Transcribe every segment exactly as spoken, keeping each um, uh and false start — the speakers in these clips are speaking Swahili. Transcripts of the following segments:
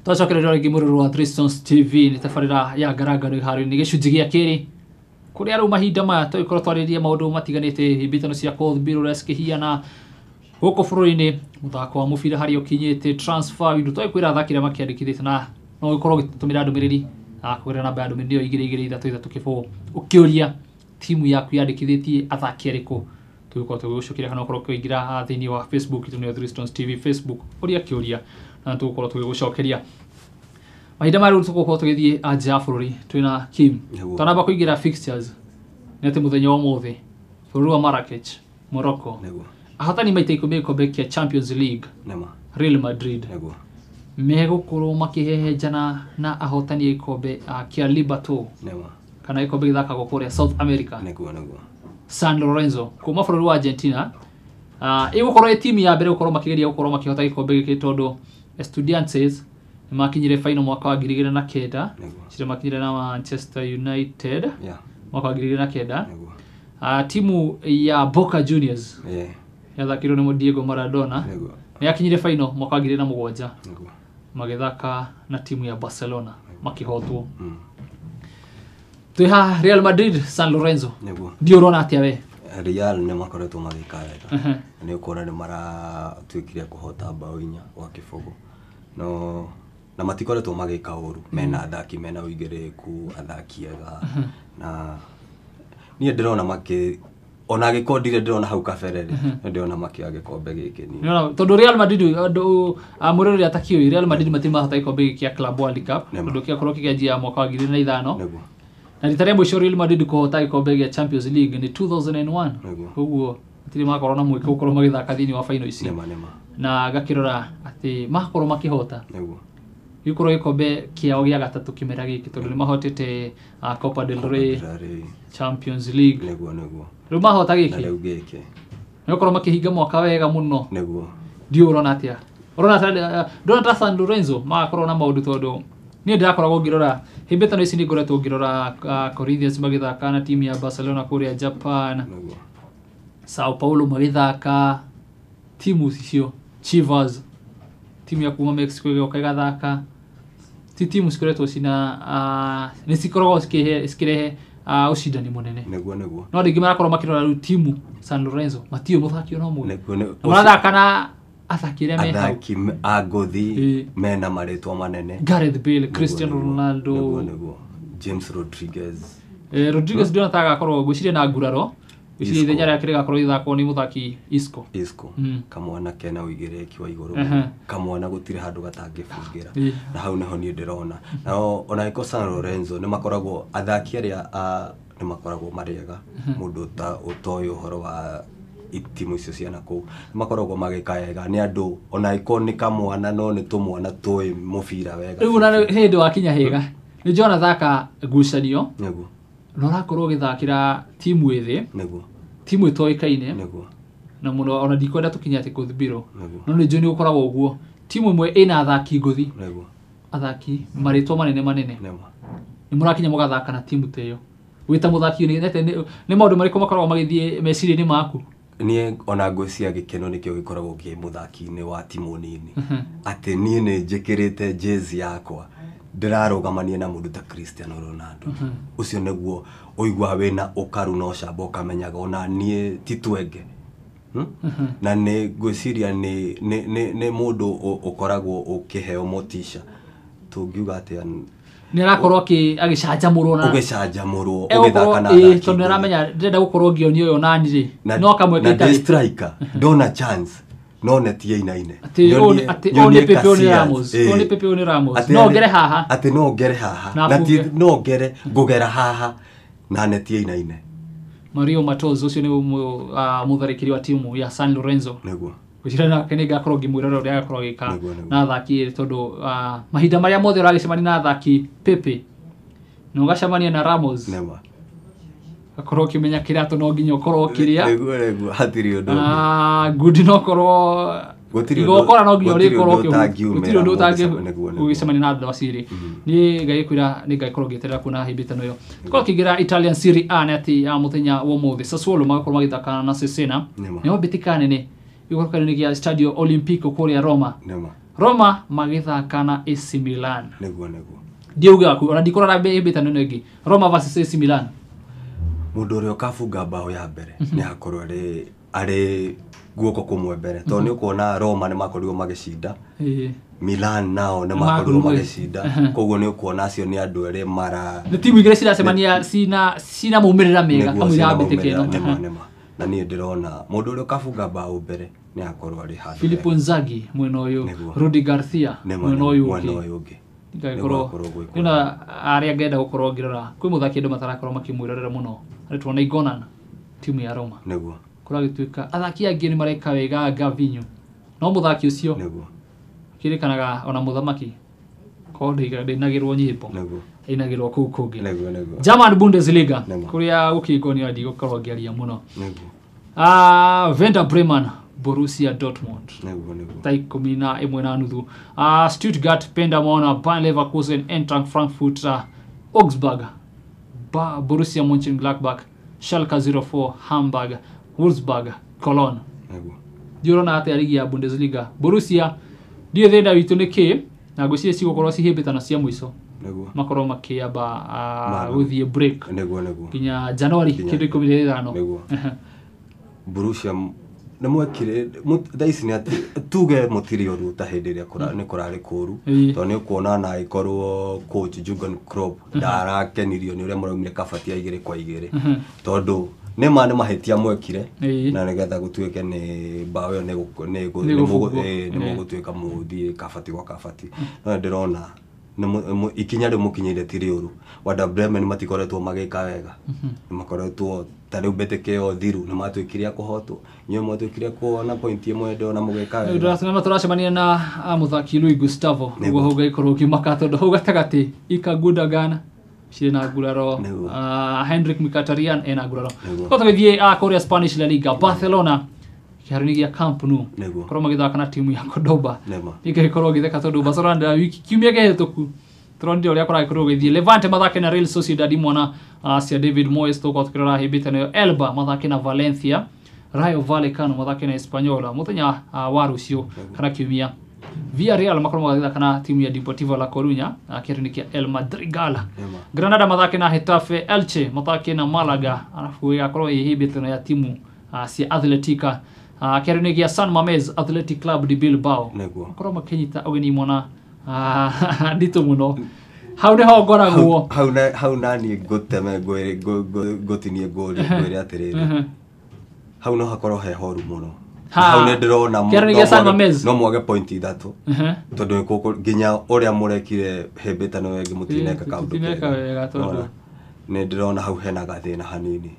Twacokerera rĩngĩ mũrũrũ wa Tristons T V nĩ tabarĩra ya Ngarangano iharo-ini gĩcunjĩ gĩa kerĩ kũrĩa rĩu mahinda maya tũgĩkorwo twarĩrĩria maũndũ matiganĩte hĩmbĩtano cia Cold ũrĩa cikĩhiana gũkũ bũrũri-inĩ mũthako wa mũbira harĩa ũkinyĩte transfer window twĩkwĩra athaki arĩa makĩandĩkithĩte na no gĩkorwo gĩtũmĩra ndũmĩrĩri kũgerera namba ya ndũmĩrĩri ĩyo igĩrĩ igĩrĩ ithatũ ithatũ kĩbũgũ ũkĩũria timu yaku yandĩkithĩtie athaki arĩkũ tũgĩkorwo tũgĩgũcokeria kana ũkorwo ũkĩingĩra thĩinĩ wa Facebook itũ nĩyo Tristons T V Facebook ũrĩa kĩũria na tũgũkorwo tũgĩgũcokeria mahinda maya rĩu tũgũkorwo tũgĩthiĩ nja ya bũrũri twĩna Kim twanamba kũingĩra fixtures nĩ atĩ mũthenya wa ũmũthĩ bũrũri wa Marrakech Morocco ahotani maita ikũmi gĩkombe kĩa Champions League Real Madrid megũkorwo makĩhehenjana na ahotani gĩkombe kĩa Libertadores kana gĩkombe gĩthakagwo kũrĩa South America San Lorenzo kuma bũrũri wa Argentina ĩgũkorwo ĩ timu ya mbere gũkorwo makĩgeria gũkorwo makĩhota gĩkombe gĩkĩ tondũ Estudiantes makinyire final mwaka wa ngiri igĩrĩ na kenda cire makinyire na Manchester United mwaka wa ngiri igĩrĩ na kenda timu ya Boca Juniors yathakirwo nĩ Diego Maradona nĩ yakinyire final mwaka wa ngiri igĩrĩ na mũgwanja magĩthaka na timu ya Barcelona makĩhotwo twĩha Real Madrid San Lorenzo ndio ũrona atĩa we Real nĩ makoretwo magĩka wega nĩ ũkora nĩ maratuĩkire kũhota bao inya gwa kĩbũgũ no na matikoretwo magĩka ũru mena athaki mena ũigĩrĩku athaki ega na niĩ ndĩrona makĩ ona gĩkondire ndĩrona hau kabere ndĩrona makĩaga gĩkombe gĩkĩ ni tondũ Real Madrid andũ amũrĩrĩ atakĩũĩ Real Madrid matimahota gĩkombe gĩkĩ kĩa Club World Cup tondũ kĩakorwo kĩgĩanjia mwaka wa ngiri igĩrĩ na ithano na rita rĩa mũico Real Madrid kũhota gĩkombe gĩa Champions League ni two thousand one koguo matirĩ makorwo na mweke gũkorwo magĩthaka thĩinĩ wa final ici na gakĩrora atĩ makorwo makĩhota gĩkorwo gĩkombe kĩao gĩa gatatũ kĩmera gĩkĩ tondũ nĩ mahotete Copa del Rey Champions League nĩguo nĩguo rĩu mahota gĩkĩ rĩu gĩkĩ nĩ gũkorwo makĩhinga mwaka wega mũno nĩguo ndio ũrona atĩa ũrona atĩa ndona ta San Lorenzo magakorwo na maũndũ tondũ niĩ ndĩrakoragwo ngĩrora hĩmbĩtano ici nĩ ngoretwo ngĩrora Corinthians magĩthaka na timu ya Barcelona kũrĩa Japan Sao Paulo magĩthaka timu icio Chivas timu ya kuma Mexico ĩgoka ĩgathaka ti timu cikoretwo cina nĩ cikoragwo cikĩrehe ũcindani mũnene nĩguo nĩguo no rĩngĩ marakorwo makĩrora rĩu timu San Lorenzo matiũ mũthaki ona ũmwe marathaka na athaki arĩa me hau athaki a ngũthi mena marĩtwa manene Gareth Bale Cristiano Ronaldo nĩguo nĩguo James Rodriguez eh Rodriguez ndio nataka akorwo gwĩciria na nguraro gwĩciria ithenya rĩake rĩgakorwo ithakwo nĩ mũthaki Isco Isco kamwana kena ũigĩrĩki wa igũrũ kamwana gũtirĩ handũ gatangĩbungĩra na hau niho niĩ ndĩrona na ona iko San Lorenzo nĩ makoragwo athaki arĩa nĩ makoragwo marĩega mũndũ ta ũtoĩ ũhoro wa itimu icio ciana kũu makoragwo magĩka wega nĩ andũ ona iko nĩ kamwana no nĩ tũmwana tũĩ mũbira wega rĩu na hĩndĩ wakinya hĩga nĩ John thaka ngucanio nĩguo no rakorwo gĩthakĩra timu ĩthĩ nĩguo timu ĩtoĩkaine nĩguo na mũno ona ndikwenda tũkinyate kũthibiro no nĩ John ũkoragwo ũguo timu ĩmwe ĩna athaki ngũthi nĩguo athaki marĩtwa manene manene nĩ mũrakinya mũgathaka na timu ta ĩyo wĩta mũthaki nĩ maũndũ marĩkũ makoragwo magĩthiĩ meciria-inĩ maku niĩ ona ngwĩcia gĩkeno nĩkĩo gĩkoragwo kĩ mũthaki-inĩ wa timu nini atĩ niĩ nĩ njĩkĩrĩte jezi yakwa ndĩrarũgamania na mũndũ ta Cristiano Ronaldo ũcio nĩguo ũigua wĩna ũkaru na ũcamba ũkamenyaga ona niĩ ti twenge na nĩ ngwĩciria nĩ nĩ mũndũ ũkoragwo ũkĩheo motisha tũngiuga atĩa nĩ arakorwo agĩcanjamũrwo na ũgĩcanjamũrwo ũgĩthaka na athaki tondũ nĩ aramenya ndĩrenda gũkorwo ngĩonio ũyũ nani rĩ no kamwe na ndĩ striker ndona chance no netie inaine atĩ one Pepe one Ramos one Pepe one Ramos no ngere haha atĩ no ngere haha na ti no ngere ngũgera haha na netie inaine Mario Matoz ũcio nĩ mũtharĩkĩri wa timu ya San Lorenzo nĩguo gwĩciria nake nĩ ngakorwo ngĩmwĩrora ũrĩa agakorwo agĩka na athaki tondũ mahinda marĩa mothe ũragĩcemania na athaki Pepe na ũgacemania na Ramos akorwo ũkĩmenya kĩratũ no nginya ũkorwo ũkĩrĩa nĩguo nĩguo hatirĩ ũndũ ngundi no korwo igokora no nginya ũrĩkorwo gũtirĩ ũndũ ũtangĩgũgĩcemania na andũ acio erĩ niĩ ngagĩkwĩra nĩ ngagĩkorwo ngĩeterera kuona hĩmbĩtano ĩyo tũkorwo kĩingĩra Italian Serie A nĩ atĩ ya mũthenya wa ũmũthĩ Sassuolo magakorwo magĩthaka na Cesena nĩo mbĩtĩka nene igũrũka-inĩ gĩa Stadio Olimpico kũrĩa Roma Roma magithaka na A C Milan neguo neguo ndiuga ku ona ndikora be beta nene ngi Roma versus A C Milan mundu uri ukabunga bao ya mbere ni akorwo ari ari guoko kumwe mbere to ni ukona Roma ni makorirwo magishinda Milan nao ni makorirwo magishinda koguo ni ukona acio ni andu ere mara ni timu igire ciracemania sina sina maumirira mega kamwe ya bitekeno nema nema na ni ndirona mundu uri ukabunga bao mbere ni akorwo ari handu Filippo Inzaghi mweno uyu Rudi Garcia mweno uyu mweno uyu ungi ngakoro ina aria ngenda gukorwo ngirora kwi muthaki andu matarakorwo makimwirorera muno ari tuona Igonan timu ya Roma neguo kura gituika athaki angi ni mareka wega Gavinho no muthaki ucio neguo kirikanaga ona muthamaki ko ndiga ndinagirwo nyipo neguo inagirwo ku kungi neguo neguo German Bundesliga kuria gukigonio andi gukorwo ngiaria muno neguo ah Werder Bremen Borussia Dortmund neguo neguo tai kumi na ĩmwe na nuthu ah Stuttgart Paderborn Bayer Leverkusen Eintracht Frankfurt Augsburg ba Borussia Mönchengladbach Schalke zero four Hamburg Wolfsburg Cologne neguo Jurona ate ligi ya Bundesliga Borussia ndio thenda witu niki na gucie cigukorwo cihibitana cia mwiso neguo makorwo makiamba guthie break neguo neguo kinya January kindu ikumi na ithano neguo Borussia na mwekire thaisi ni ati tuge mutiri oru ta hindi ria kura ni kurari kuru to ni kuona na ikorwo coach Jurgen Klopp ndarakenirio ni uria muraumire kabati igire kwa igire tondu ne mane mahetia mwekire na nigetha gutuike ni bao yo ni ni ni mugutuika muthie kabati kwa kabati no ndirona ikinya ri mukinyire tiri oru Werder Bremen matikoretwo magika wega ni makoretwo tariu beteke o thiru ni matwikiria kuhotwo nyo matwikiria kuona point imwe ndo na mugeka wega ndio maturacemania na muthaki Luis Gustavo ugo hoga ikoro kimaka tondu hoga tagati Ikagundogan shina guraro Henrik Mkhitaryan ena guraro ko tugithie a Korea Spanish La Liga Barcelona kiharunigia Camp Nou korwo magithaka na timu ya Cordoba ikaikorwo githeka tondu Barcelona wiki kiumia gihituku Trondi uria kora ikorwo githie Levante mathake na Real Sociedad imwana cia David Moyes to kotkirora hibita nayo Elba mathake na Valencia Rayo Vallecano mathake na Espanyola muthenya wa rucio kana kiumia Villarreal makorwo magithaka na timu ya Deportivo La Coruña akirunikia El Madrigal Granada mathake na Getafe Elche mathake na Malaga alafu yakorwo hibita ya timu cia Atletica akirunikia San Mamés Athletic Club de Bilbao korwo makinyita ugeni mwana ah dito muno how ne ho goragwo how na how nani goteme goire gotinie gori goire atiriri how no hakoro he horu muno how ne ndirona no mwage point ithatu tondu koko ginya uria murekire hebeta no wege mutineka kaundu ne ndirona how hena gathina hanini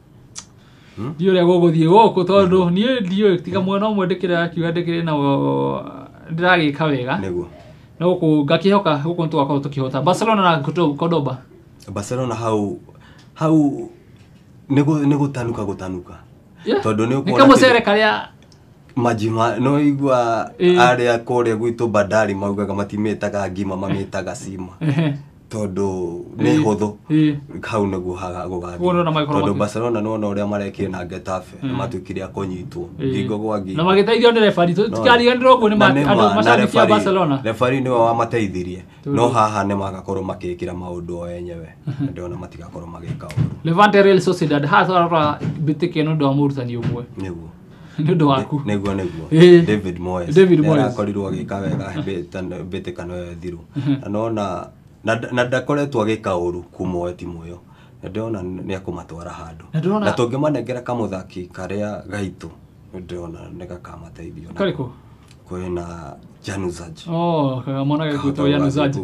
dio ria gogothie goko tondu nie dio tiga mwena mwendekira akiuga ndekire na ndiragika wega neguo no ku gakihoka guko ntu akao tukihota Barcelona na Cordoba Barcelona how how nego nego tanuka gutanuka tondu ni ukora kama serikali ya majima no igwa area kore gwitu Bandari maugaga matimetaga ngima mametaga sima tondu ni hotho hau neguo haga gugathi tondu Barcelona no no uria marekire na Getafe matwikiria kunyitwo ngingo gwa ngingo na magiteithio ni referee tukariganirwo guo ni andu mashabiki ya Barcelona referee ni wa mateithirie no haha ne magakorwo makikira maundu o enyewe ndiona matigakorwo magika uru Levante Real Sociedad hathara bitike no ndo amurutani umwe neguo ndo waku neguo neguo David Moyes David Moyes akorirwo agika wega bitike no thiru nona na ndakoretwo agika uru kuma timu yo ndiona ni akumatwara handu na tungimanengera kamuthaki karia gaitu ndiona nigakamateithio na kariko kwina Januzaj oh kagamona gikuto Januzaj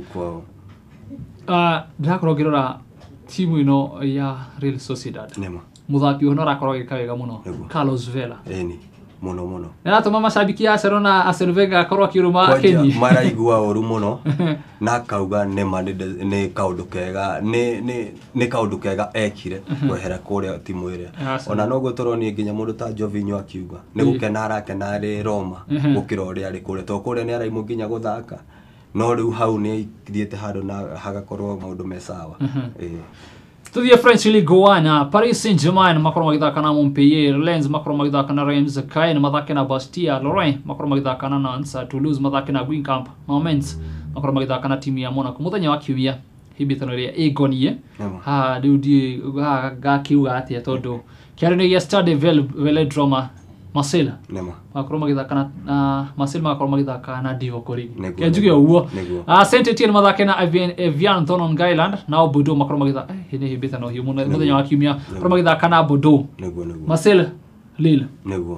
ah ndakorwo ngirora timu ino ya Real Sociedad nema muthaki uno rakorwo agika wega muno Carlos Vela eni muno muno na tuma mashabiki ya Barcelona Arsene Wenger akorwo akiruma Kenya maraigua oru muno na kauga ne mane ne kaundu kega ne ne ne kaundu kega ekire kwehera kuria timu ire ona no gutoro ni nginya mundu ta Jovinho akiuga ni gukena arakena ari Roma gukira uria ari kuria to kuria ni araimu nginya guthaka no riu hau ni thiete handu na hagakorwo maundu me sawa eh Tuthie French League one, Paris Saint-Germain makorwo magithaka na Montpellier, Lens makorwo magithaka na Reims, Caen mathake na Bastia, Lorient makorwo magithaka na Nantes, Toulouse mathake na Guingamp, Moments makorwo magithaka na timu ya Monaco. Muthenya wa kiumia hibitano ria igonie ha riu ndi gakiuga atia tondu kiarene ya Stade Velodrome Marseille nema makorwo magithaka na Marseille makorwo magithaka na Divo Origi kenjuge uguo a Saint Etienne mathake na Evian Thonon Gailand na Bordeaux makorwo magithaka eh ni hibitano hiyo muthenya wa kiumia makorwo magithaka na Bordeaux Marseille Lille neguo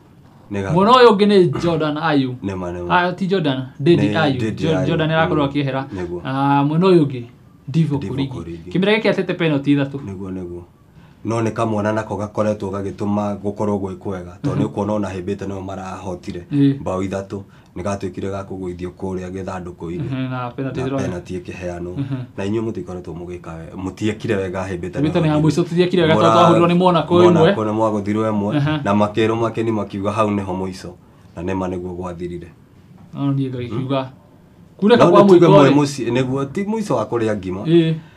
Muno yo ungi ni Jordan Ayew nema nema ah ti Jordan Dedi Ayew Jordan erakorwo akihera ah muno yo ungi Divo Origi kimira giki atete penalty ithatu neguo neguo no ne kamwana nako gakoretwo gagituma gukorwo gwe kwega to ni kuona ona hibite no marahotire bao ithatu ni gatwikire gakugwithio kuria githanduku-ini na penalty penalty ikiheano na inyu mutikoretwo mugika mutiekire wega hibite hibite ni hamwe tutiekire wega tondu ahurirwo ni Monaco imwe Monaco na mwaguthirwo imwe na makero makeni makiuga hau niho muico na nema niguo gwathirire no ni gakiuga kureka kwa muico mwe muci niguo ti muico wa kuria ngima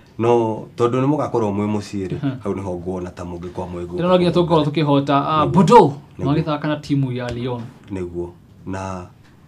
no tondu ni mugakorwo mwe muciiri hau niho nguona ta mungi kwa mwego no nginya tukorwo tukihota Bordeaux magithaka na timu ya Lyon niguo na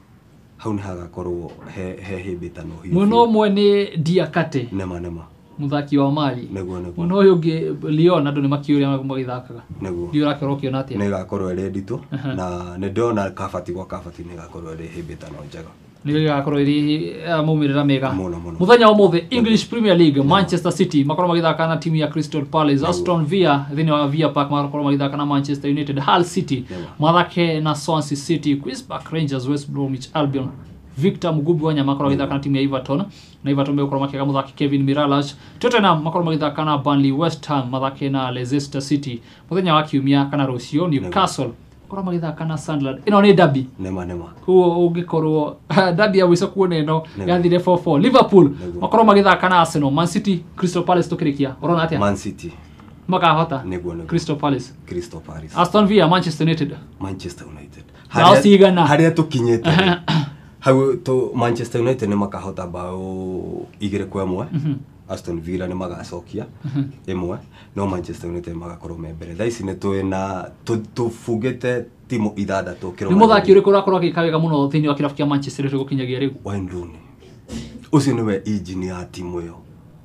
hau ni hagakorwo he he hibitano hiyo muno mwe ni Diakate nema nema muthaki wa Mali niguo niguo muno uyu ngi Lyon andu ni makiuria magithakaga niguo ndio rakorwo kiona atia ni gakorwo ri ndito na ni ndona kabati kwa kabati ni gakorwo ri hibitano njega ni gakorwo ri mumirira mega muthenya wa muthe English Premier League Manchester City makorwo magithaka na timu ya Crystal Palace Aston Villa thini wa Villa Park makorwo magithaka na Manchester United Hull City mathake na Swansea City Queen's Park Rangers West Bromwich Albion Victor Mugubi wa nyama makorwo magithaka na timu ya Everton na Everton makorwo makiaga muthaki Kevin Mirallas Tottenham makorwo magithaka na Burnley West Ham mathake na Leicester City muthenya wa kiumia kana rucio Newcastle korwo magithaka na Sunderland ino ni derby nema nema kuo ungikorwo derby ya wiso kuona ino yathire four four Liverpool makorwo magithaka na Arsenal Man City Crystal Palace tukirikia urona atia Man City makahota niguo niguo Crystal Palace Crystal Palace Aston Villa Manchester United Manchester United haria haria tukinyete hau to Manchester United ni makahota bao igire kwa mwe Aston Villa ni magacokia imwe no Manchester United magakorwo membere thaici ni twina tufugite timu ithathatu kiro ni muthaki uri kurakorwo akikawega muno thini wa kirafu kia Manchester United gukinyagia riu Wayne Rooney ucio niwe engineer ya timu iyo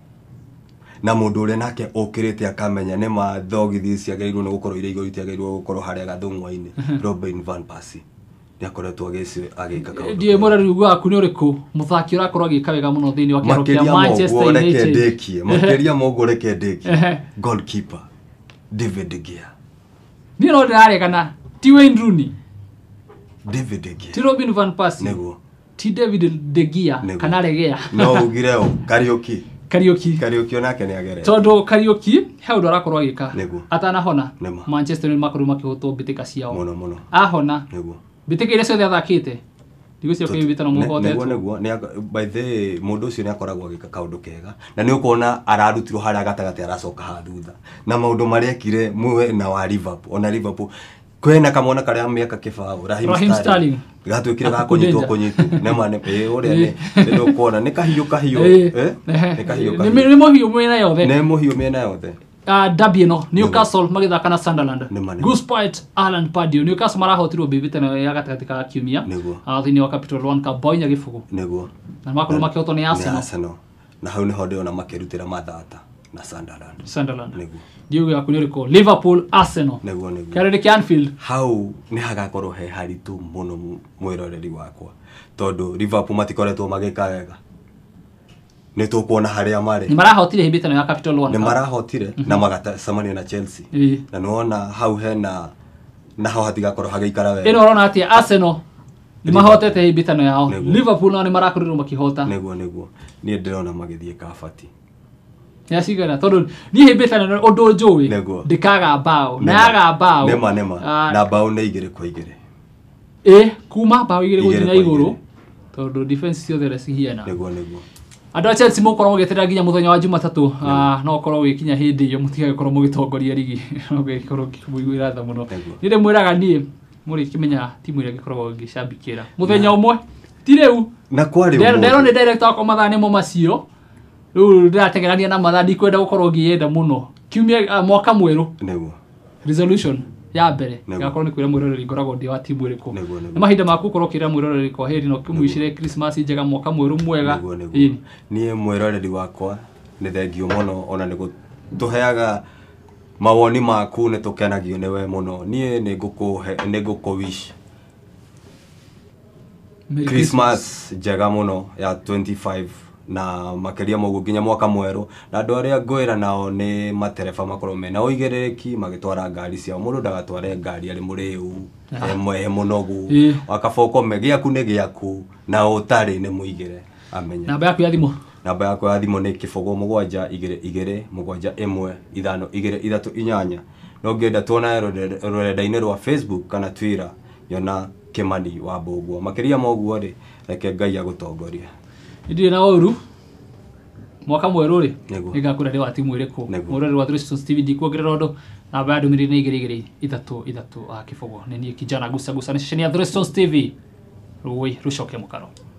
na mundu uri nake okirite akamenya ni mathogithi ciagirwo ni gukorwo ire igori tiagirwo gukorwo haria gathungwa-ini Robin van Persie ni akoretwo ageci agika kaundu die morari ugwa ku ni uriku muthaki urakorwo agikawega muno thini wa kirafu kia Manchester United makeria mogo reke ndeki goalkeeper David De Gea ni no ndare kana ti Wayne Rooney David De Gea ti Robin van Persie nego ti David De Gea kana regea no ugireo karaoke karaoke karaoke onake ni agere tondu karaoke he undu arakorwo agika nego atana hona Manchester United makorwo makihotwo bitika ciao muno muno ahona nego bitika ile ciothe athakite ndigocio kwa bitano muhotete nego nego ni by the mundu ucio ni akoragwo agika kaundu kega na ni ukona ararutirwo haria gatagati aracoka hathutha na maundu marekire mwe na wa Liverpool ona Liverpool kwena kamona karia miaka kibao Raheem Sterling gatwikire gakunyitwo kunyitu nema ne eh uria ni ndo kuona ni kahiyo kahiyo eh ni kahiyo kahiyo ni muhiyo mwena yothe ni muhiyo mwena yothe ah derby no Newcastle magithaka na Sunderland Goosepite Alan Pardew Newcastle marahotirwo bibitano ya gatagati ka kiumia ah thini wa Capital One Cup boinya gifugu nego na makorwo makihotwo ni Arsenal na hau ni hode ona makirutira mathata na Sunderland Sunderland nego ndiugo ya kunyoriko Liverpool Arsenal nego nego karede ki Anfield hau ni hagakorwo he haritu muno mwiroreri wakwa tondu Liverpool matikoretwo magika wega ni tukuona haria mari ni marahotire hibitano ya Capital One ni marahotire na magacemania na Chelsea na nuona hau hena na hau hatigakorwo hagaikara wega ino urona atia Arsenal ni mahotete hibitano yao Liverpool no ni marakorirwo makihota nego nego ni ndirona magithie kabati ya sigana tondu ni hibitano undu njui ndikaga bao na yaga bao nema nema na bao ne igire kwa igire eh kuma bao igire guthina iguru tondu defense ciothe recihiana nego nego andu a Chelsea mukorwo mugeterera ginya muthenya wa Jumatatu no korwo wikinya hindi iyo mutigagikorwo mugitongoria ligi no gikorwo kibuiguira tha muno nire mwiraga ni muri kimenya timu ira gikorwo gicambikira muthenya umwe ti riu na kwari ndero ndero ni director wa komathani mo macio Riu ndirategerania na mathandi kwenda gukorwo ngienda muno. Kiumia mwaka mweru. Niguo. Resolution ya mbere gakorwo ni kwira mwiroreri ngoragwo ndi wa timu iriku. Ni mahinda maku korwo kira mwiroreri kwa heri no kimwishire Christmas njega mwaka mweru mwega. Ni mwiroreri wakwa ni thengio muno ona ni gutuheaga mawoni maku ni tukenagio niwe muno. Ni ni ngukuhe ni ngukuwish Christmas njega muno ya twenty-five na makeria mogu nginya mwaka mweru na andu aria ngwira nao ni matereba makorwo mena uigiriki magitwara ngari ciao mundu ndagatware ngari ari muriu emwe munogu wakaboko megiaku ni giaku na utari ni muigire amenya namba yaku ya thimu namba yaku ya thimu ni kibogo mugwanja igire igire mugwanja imwe ithano igire ithatu inyanya no ngenda tuona rurenda-ini rwa Facebook kana Twitter yona Kimani wa Mbugua makeria mogu ri reke Ngai agutongoria Ndire na oru mwaka mweru ri ngakura ri wa timu iriku murori wa Thristons T V ndikuongerera undu namba ya ndumiri ni igire igire ithatu ithatu a kibogo ni ni kijana gusa gusa ni session ya Thristons T V ruwi rucoke mukaro